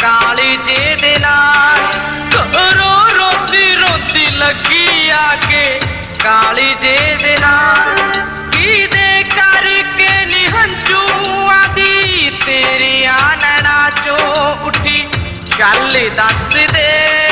काली जे दे नाल रो रोती रोती लगी आके काली जे दे नाल की दे करके निहंजू आदी तेरी आनना चो उठी गल दस दे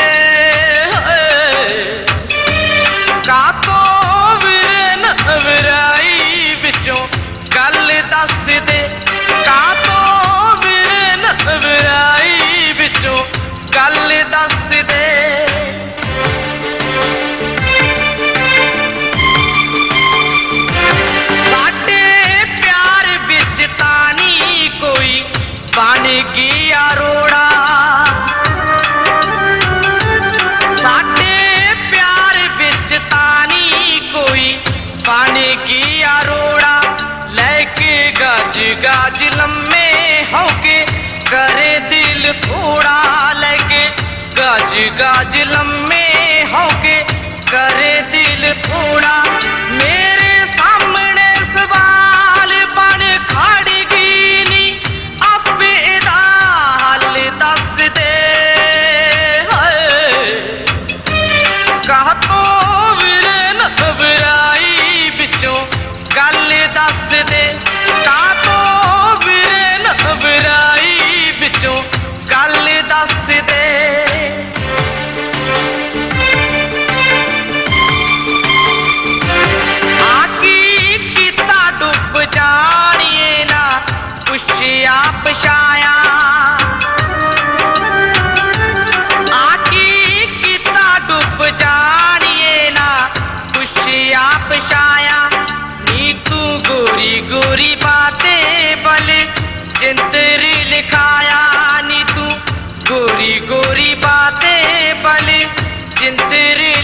कातो विरन विराई विचों गल दस दे कातो विरन विराई विचों गल दस दे साडे प्यार विच तानी कोई बन गया रोड़ा साडे प्यार विच तानी कोई बन गया रोड़ा लेके गज गज लम्मे होके करे दिल थोड़ा लेके गज गज लम्मे होके करे दिल थोड़ा मेरे सामने सवाल बन खड़ गई नी अपे दा हल दस दे कह तो विरन विराई विचों गल दस दे कह तो विरन विराई विचों गल दस दे आकी किता डुब जानिए ना पुछया पछाया आकी किता डुब जानिए ना पुछया पछाया नी तू गोरी गोरी बातें बल जिंदर लिखाया नी तू गोरी गोरी बातें बल जिंदर